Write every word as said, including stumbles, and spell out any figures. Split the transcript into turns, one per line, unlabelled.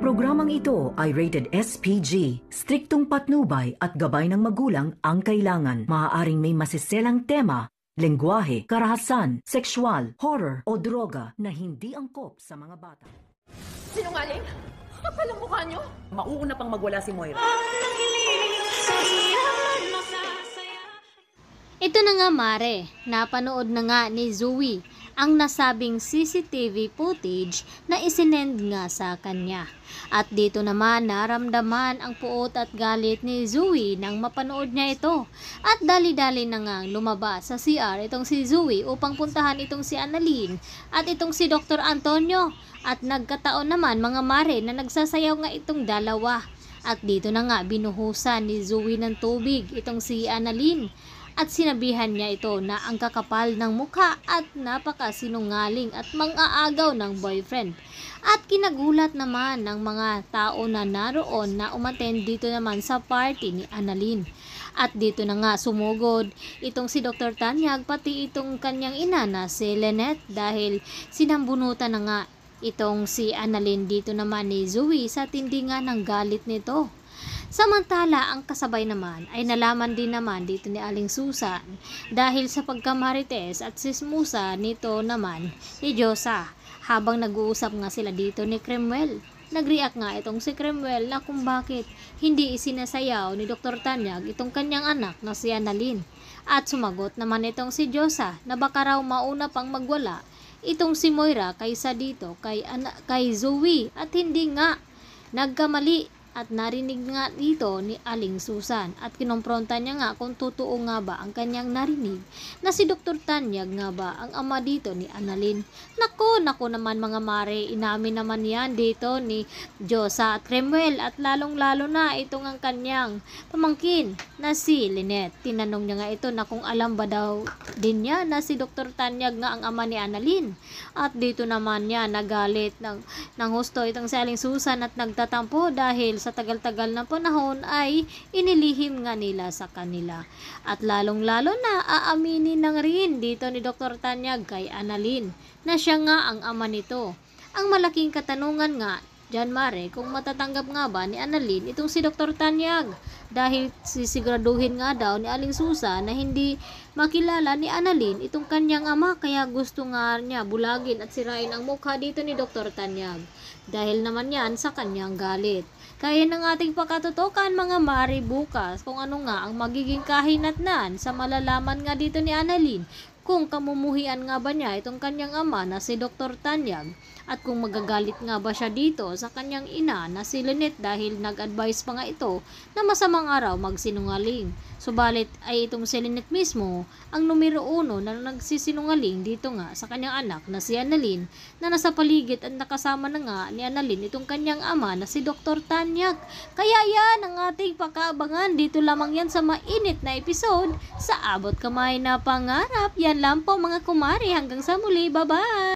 programang ito ay rated S P G. Striktong patnubay at gabay ng magulang ang kailangan. Maaaring may masiselang tema, lengguwahe, karahasan, sexual, horror o droga na hindi angkop sa mga bata.
Sinungaling? Kapal ang mukha niyo?
Mauuna pang magwala si Moira.
Ito na nga mare, napanood na nga ni Zoey ang nasabing C C T V footage na isinend nga sa kanya. At dito naman naramdaman ang puot at galit ni Zoey nang mapanood niya ito. At dali-dali na nga lumabas sa C R itong si Zoey upang puntahan itong si Analyn at itong si Doctor Antonio. At nagkataon naman mga mare na nagsasayaw nga itong dalawa. At dito na nga binuhusan ni Zoey ng tubig itong si Analyn. At sinabihan niya ito na ang kakapal ng mukha at napakasinungaling at mang-aagaw ng boyfriend. At kinagulat naman ng mga tao na naroon na umattend dito naman sa party ni Analyn. At dito na nga sumugod itong si Doctor Tanyag pati itong kanyang ina na si Lynette dahil sinambunutan na nga itong si Analyn dito naman ni Zoey sa tindi nga ng galit nito. Samantala, ang kasabay naman ay nalaman din naman dito ni Aling Susan dahil sa pagkamarites at sismusa nito naman ni Diyosa habang nag-uusap nga sila dito ni Cremwell. Nag-react nga itong si Cremwell na kung bakit hindi isinasayaw ni Doctor Tanyag itong kanyang anak na si Analyn. At sumagot naman itong si Diyosa na baka raw mauna pang magwala itong si Moira kaysa dito kay, kay Zoey at hindi nga nagkamali. At narinig nga dito ni Aling Susan at kinompronta niya nga kung totoo nga ba ang kanyang narinig na si Doctor Tanyag nga ba ang ama dito ni Analyn. Nako, nako naman mga mare, inamin naman yan dito ni Diyosa at Cremwell at lalong lalo na itong ang kanyang pamangkin na si Lynette. Tinanong niya nga ito na kung alam ba daw din niya na si Doctor Tanyag nga ang ama ni Analyn. At dito naman niya nagalit ng, ng husto itong si Aling Susan at nagtatampo dahil sa tagal-tagal na panahon ay inilihim nga nila sa kanila. At lalong-lalo na aaminin na rin dito ni Doctor Tanyag kay Analyn na siya nga ang ama nito. Ang malaking katanungan nga dyan mare kung matatanggap nga ba ni Analyn itong si Doctor Tanyag dahil sisiguraduhin nga daw ni Aling Susan na hindi makilala ni Analyn itong kanyang ama kaya gusto nga niya bulagin at sirain ang mukha dito ni Doctor Tanyag dahil naman yan sa kanyang galit. Kaya ng ating pakatutukan mga mari bukas kung ano nga ang magiging kahinatnan sa malalaman nga dito ni Analyn kung kamumuhian nga ba niya itong kanyang ama na si Doctor Tanyag at kung magagalit nga ba siya dito sa kanyang ina na si Lynette dahil nag-advise pa nga ito na masamang araw magsinungaling. Subalit ay itong si Lynette mismo ang numero uno na nagsisinungaling dito nga sa kanyang anak na si Analyn na nasa paligid at nakasama na nga ni Analyn itong kanyang ama na si Doctor Tanyag. Kaya yan ang ating pakaabangan dito lamang yan sa mainit na episode sa Abot Kamay Na Pangarap. Yan lang po mga kumari, hanggang sa muli, bye bye!